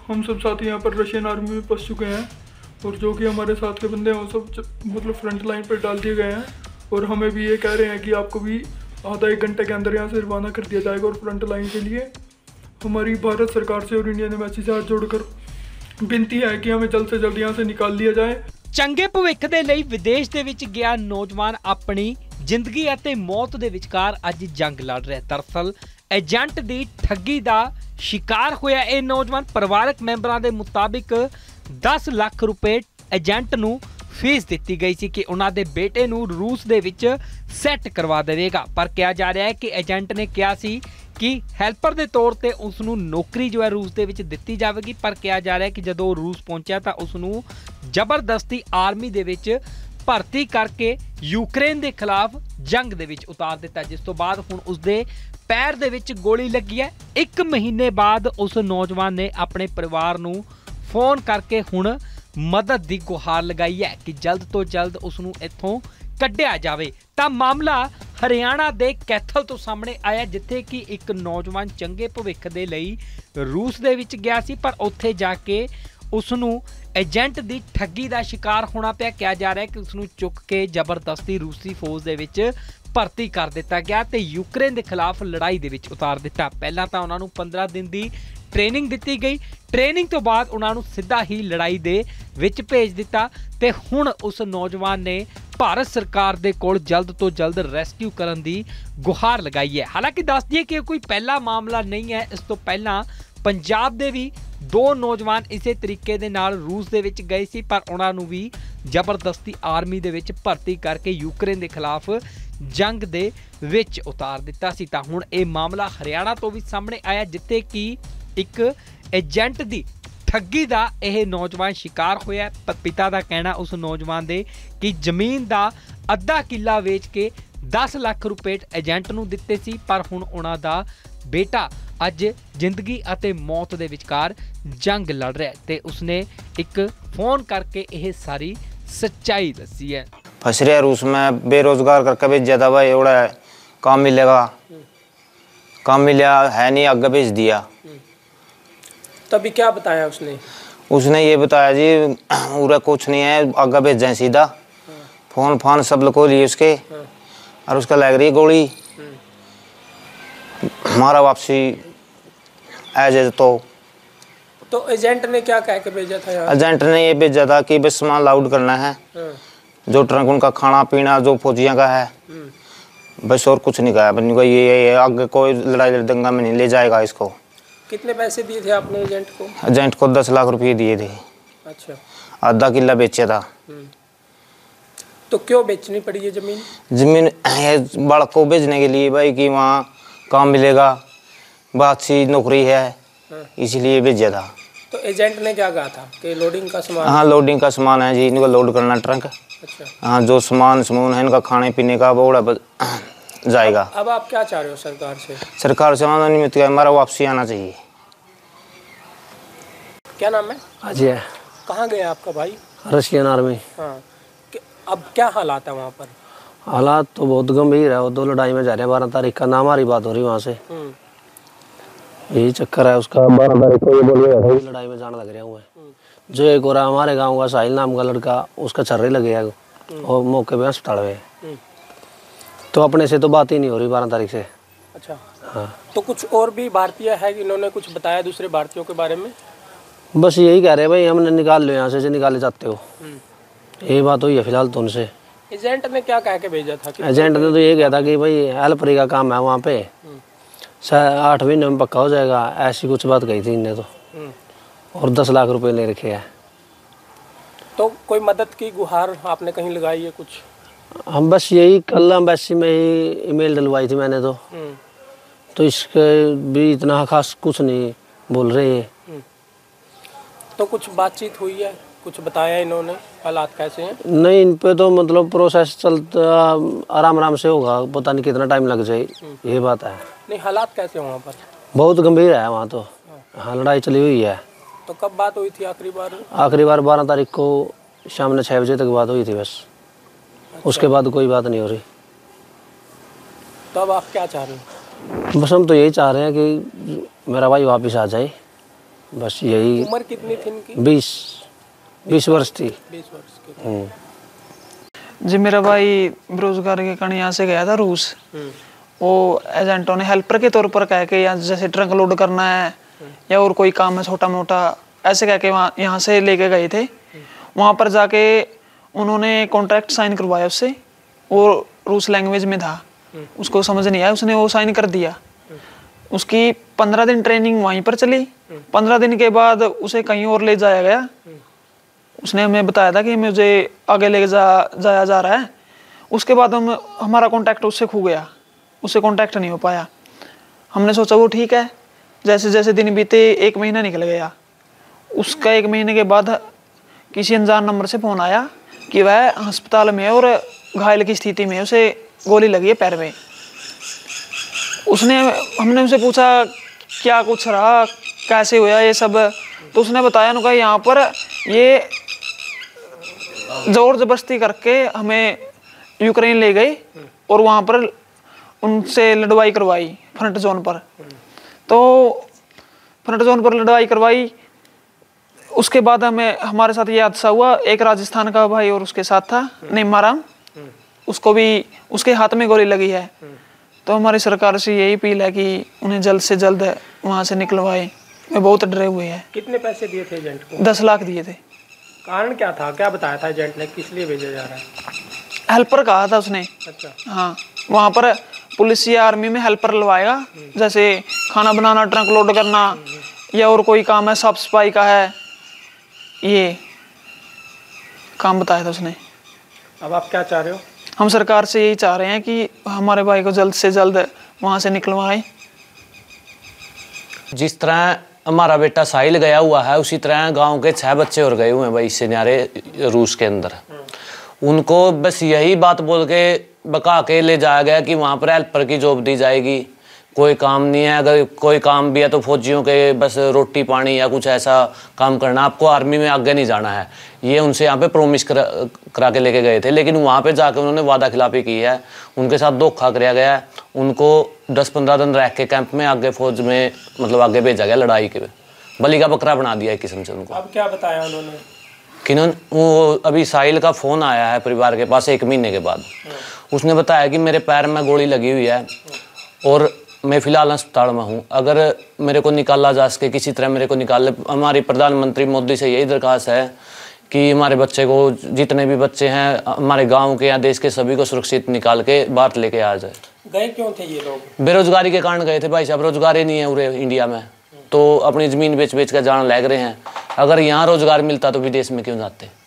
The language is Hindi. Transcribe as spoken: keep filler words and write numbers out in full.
हम सब साथी यहाँ पर रशियन आर्मी में फंस चुके हैं और जो कि हमारे साथ के बंदे हैं वो सब मतलब फ्रंट लाइन पर डाल दिए गए हैं और हमें भी ये कह रहे हैं कि आपको भी आधा एक घंटे के अंदर यहाँ से रवाना कर दिया जाएगा। और फ्रंट लाइन के लिए हमारी भारत सरकार से और इंडियन एम्बेसी से हाथ जोड़कर बेनती है कि हमें जल्द से जल्द यहाँ से निकाल दिया जाए। ਚੰਗੇ ਭਵਿੱਖ ਦੇ ਲਈ ਵਿਦੇਸ਼ ਦੇ ਵਿੱਚ ਗਿਆ ਨੌਜਵਾਨ ਆਪਣੀ ਜ਼ਿੰਦਗੀ ਅਤੇ ਮੌਤ ਦੇ ਵਿਚਕਾਰ ਅੱਜ ਜੰਗ ਲੜ ਰਿਹਾ। ਦਰਅਸਲ ਏਜੰਟ ਦੀ ਠੱਗੀ ਦਾ ਸ਼ਿਕਾਰ ਹੋਇਆ ਇਹ ਨੌਜਵਾਨ। ਪਰਿਵਾਰਕ ਮੈਂਬਰਾਂ ਦੇ ਮੁਤਾਬਿਕ ਦਸ ਲੱਖ ਰੁਪਏ ਏਜੰਟ ਨੂੰ ਫੀਸ ਦਿੱਤੀ ਗਈ ਸੀ ਕਿ ਉਹਨਾਂ ਦੇ ਬੇਟੇ ਨੂੰ ਰੂਸ ਦੇ ਵਿੱਚ ਸੈੱਟ ਕਰਵਾ ਦੇਵੇਗਾ। ਪਰ ਕਿਹਾ ਜਾ ਰਿਹਾ ਹੈ ਕਿ ਏਜੰਟ ਨੇ ਕਿਹਾ ਸੀ कि हैल्पर के तौर पर उसनू नौकरी जो है रूस के दिती जाएगी। पर कहा जा रहा है कि जदों रूस पहुंचा तो उसनू जबरदस्ती आर्मी दे विच भर्ती करके यूक्रेन के खिलाफ जंग दे विच उतार दिता, जिस तो बाद हुण उसदे पैर दे विच गोली लगी है। एक महीने बाद उस नौजवान ने अपने परिवार नू फोन करके हुण मदद की गुहार लगाई है कि जल्द तो जल्द उसनू इत्थों ਕੱਢਿਆ ਜਾਵੇ। ਤਾਂ ਮਾਮਲਾ ਹਰਿਆਣਾ ਦੇ ਕੈਥਲ ਤੋਂ ਸਾਹਮਣੇ ਆਇਆ, ਜਿੱਥੇ ਕਿ ਇੱਕ ਨੌਜਵਾਨ ਚੰਗੇ ਭਵਿੱਖ ਦੇ ਲਈ ਰੂਸ ਦੇ ਵਿੱਚ ਗਿਆ ਸੀ, ਪਰ ਉੱਥੇ ਜਾ ਕੇ ਉਸ ਨੂੰ ਏਜੰਟ ਦੀ ਠੱਗੀ ਦਾ ਸ਼ਿਕਾਰ ਹੋਣਾ ਪਿਆ। ਕਿਹਾ ਜਾ ਰਿਹਾ ਹੈ ਕਿ ਉਸ ਨੂੰ ਚੁੱਕ ਕੇ ਜ਼ਬਰਦਸਤੀ ਰੂਸੀ ਫੌਜ ਦੇ ਵਿੱਚ ਭਰਤੀ ਕਰ ਦਿੱਤਾ ਗਿਆ ਤੇ ਯੂਕਰੇਨ ਦੇ ਖਿਲਾਫ ਲੜਾਈ ਦੇ ਵਿੱਚ ਉਤਾਰ ਦਿੱਤਾ। ਪਹਿਲਾਂ ਤਾਂ ਉਹਨਾਂ ਨੂੰ ਪੰਦਰਾਂ ਦਿਨ ਦੀ ट्रेनिंग दी गई। ट्रेनिंग तो बाद उन्होंने सीधा ही लड़ाई दे विच भेज दिता ते हुण उस नौजवान ने भारत सरकार दे कोल जल्द तो जल्द रेस्क्यू करन दी गुहार लगाई है। हालांकि दस दिए कि कोई पहला मामला नहीं है, इस तो पहला पंजाब दे भी दो नौजवान इसे तरीके दे नाल रूस दे विच गए सी, पर उन्होंने भी जबरदस्ती आर्मी दे विच भर्ती करके यूक्रेन के खिलाफ जंग दे विच उतार दिता सी। तां हुण ये मामला हरियाणा तो भी सामने आया, जिथे कि एक एजेंट की ठगी का यह नौजवान शिकार होया। पिता का कहना उस नौजवान दे कि जमीन का अद्धा किला वेच के दस लाख रुपए एजेंट नूं दिते सी, पर हुण उन्हां दा बेटा अज जिंदगी अते मौत दे विचकार जंग लड़ रहा है ते उसने एक फोन करके यह सारी सच्चाई दसी है। फंस रहा रूस में, बेरोजगार करके भेज दिया था भाई, एवढा काम मिलेगा, काम मिला है नहीं, आगे भेज दिया। तभी क्या बताया उसने? उसने ये बताया जी पूरा कुछ नहीं है, आगे भेज जाए सीधा। फोन फान सब लोग लिए उसके और उसका लग रही गोली। हमारा वापसी एज तो तो एजेंट ने क्या कह के भेजा था यार? एजेंट ने ये भेजा था कि बस सामान लाउड करना है, जो ट्रंक उनका खाना पीना जो फौजियों का है, बस और कुछ नहीं कहा। बनी को ये आगे कोई लड़ाई दंगा में नहीं ले जाएगा इसको। कितने पैसे दिए थे आपने एजेंट को? एजेंट को दस लाख रुपये दिए थे। अच्छा। आधा किला बेचा था। तो क्यों बेचनी पड़ी ये जमीन? जमीन बालक को भेजने के लिए भाई कि वहाँ काम मिलेगा, बहुत सी नौकरी है, इसलिए भेजा था। तो एजेंट ने क्या कहा था कि लोडिंग का सामान? हाँ, लोडिंग का सामान है जी, इनको लोड करना ट्रंक। अच्छा। हाँ, जो सामान समून है इनका खाने पीने का वो जाएगा। अब आप क्या चाह रहे हो सरकार से? सरकार से निमित्त हमारा वापसी आना चाहिए। क्या नाम है? अजय। कहाँ गया आपका भाई? Russian army. हाँ, अब क्या हालात है वहाँ पर? हालात तो बहुत गंभीर है, वो दो लड़ाई में जा रहे हैं। बारह तारीख का नाम हमारी बात हो रही वहाँ से, यही चक्कर है उसका। बारह तारीख को ये बोलिए लड़ाई में जाने लग रहे हुए। जो एक हो रहा हमारे गाँव का साहिल नाम का लड़का, उसका छर्रे लगे है और मौके पे अस्पताल में, तो अपने से तो बात ही नहीं हो रही बारह तारीख से। अच्छा। हाँ। तो कुछ और भी भारतीय है कि इन्होंने कुछ बताया दूसरे भारतीयों के बारे में? बस यही कह रहे हैं भाई हमने निकाल लो यहाँ से, निकाले जाते हो, यही बात हुई है फिलहाल तो उनसे। एजेंट ने क्या कह के भेजा था? एजेंट ने तो ये कहा था कि भाई हेल्परी का काम है वहाँ पे, आठ महीने में पक्का हो जाएगा, ऐसी कुछ बात कही थी इनने तो, और दस लाख रुपए ले रखे हैं। तो कोई मदद की गुहार आपने कहीं लगाई है कुछ? हम बस यही कल एम्बेसी में ही ईमेल डलवाई थी मैंने तो, तो इसके भी इतना खास कुछ नहीं बोल रहे हैं। तो कुछ बातचीत हुई है, कुछ बताया इन्होंने हालात कैसे हैं? नहीं, इन पे तो मतलब प्रोसेस चलता आराम आराम से होगा, पता नहीं कितना टाइम लग जाए, ये बात है। नहीं, हालात कैसे वहाँ पर? बहुत गंभीर है वहाँ तो। हाँ, लड़ाई चली हुई है। तो कब बात हुई थी आखिरी बार? आखिरी बार बारह तारीख को शाम ने छः बजे तक बात हुई थी बस। अच्छा। उसके बाद कोई बात नहीं हो रही। तो अब आप क्या चाह रहे हैं? बस हम तो यही चाह रहे हैं कि मेरा भाई वापस आ जाए, बस यही। उम्र कितनी थी इनकी? बीस बीस वर्ष थी। बीस वर्ष की। जी मेरा भाई बेरोजगार के कारण यहाँ से गया था रूस। वो एजेंटों ने हेल्पर के तौर पर कह के यहाँ जैसे ट्रक लोड करना है या और कोई काम है छोटा मोटा ऐसे कह के वहाँ यहाँ से लेके गए थे। वहाँ पर जाके उन्होंने कॉन्ट्रैक्ट साइन करवाया उससे, वो रूस लैंग्वेज में था, उसको समझ नहीं आया, उसने वो साइन कर दिया। उसकी पंद्रह दिन ट्रेनिंग वहीं पर चली। पंद्रह दिन के बाद उसे कहीं और ले जाया गया। उसने हमें बताया था कि मुझे आगे ले जा जाया जा रहा है। उसके बाद हम हमारा कांटेक्ट उससे खो गया, उससे कांटेक्ट नहीं हो पाया। हमने सोचा वो ठीक है। जैसे जैसे दिन बीते एक महीना निकल गया। उसका एक महीने के बाद किसी अनजान नंबर से फ़ोन आया कि वह अस्पताल में है और घायल की स्थिति में, उसे गोली लगी है पैर में। उसने हमने उनसे पूछा क्या कुछ रहा, कैसे हुआ ये सब, तो उसने बताया उनका यहाँ पर ये जोर जबरदस्ती करके हमें यूक्रेन ले गए और वहाँ पर उनसे लड़वाई करवाई फ्रंट जोन पर। तो फ्रंट जोन पर लड़वाई करवाई। उसके बाद हमें हमारे साथ ये हादसा हुआ। एक राजस्थान का भाई और उसके साथ था नेमाराम, उसको भी उसके हाथ में गोली लगी है। तो हमारी सरकार से यही अपील है कि उन्हें जल्द से जल्द वहाँ से निकलवाए। वे बहुत डरे हुए हैं। कितने पैसे दिए थे एजेंट को? दस लाख दिए थे। कारण क्या था, क्या बताया था एजेंट ने, किस लिए भेजा जा रहा है? हेल्पर कहा था उसने। अच्छा। हाँ, वहाँ पर पुलिस या आर्मी में हेल्पर लगवाएगा, जैसे खाना बनाना, ट्रक लोड करना या और कोई काम है, साफ सफाई का है, ये काम बताया था उसने। अब आप क्या चाह रहे हो? हम सरकार से यही चाह रहे हैं कि हमारे भाई को जल्द से जल्द वहाँ से निकलवाएं। जिस तरह हमारा बेटा साहिल गया हुआ है, उसी तरह गांव के छह बच्चे और गए हुए हैं भाई इससे न्यारे रूस के अंदर। उनको बस यही बात बोल के बका के ले जाया गया कि वहाँ पर हेल्पर की जॉब दी जाएगी, कोई काम नहीं है, अगर कोई काम भी है तो फौजियों के बस रोटी पानी या कुछ ऐसा काम करना, आपको आर्मी में आगे नहीं जाना है। ये उनसे यहाँ पे प्रोमिस करा करा के लेके गए थे, लेकिन वहाँ पे जाके उन्होंने वादा खिलाफी की है, उनके साथ धोखा कराया गया है। उनको दस पंद्रह दिन रह के कैंप में आगे फौज में मतलब आगे भेजा गया, लड़ाई के बलि का बकरा बना दिया एक किस्म से उनको। अब क्या बताया उन्होंने? कि वो अभी साहिल का फ़ोन आया है परिवार के पास एक महीने के बाद। उसने बताया कि मेरे पैर में गोली लगी हुई है और मैं फ़िलहाल अस्पताल में हूँ, अगर मेरे को निकाला जा सके, किसी तरह मेरे को निकाल ले। हमारी प्रधानमंत्री मोदी से यही दरख्वास्त है कि हमारे बच्चे को, जितने भी बच्चे हैं हमारे गांव के या देश के, सभी को सुरक्षित निकाल के बाहर लेके आ जाए। गए क्यों थे ये लोग? बेरोजगारी के कारण गए थे भाई साहब, रोजगार ही नहीं है पूरे इंडिया में, तो अपनी ज़मीन बेच बेच कर जान लग रहे हैं। अगर यहाँ रोजगार मिलता तो विदेश में क्यों जाते।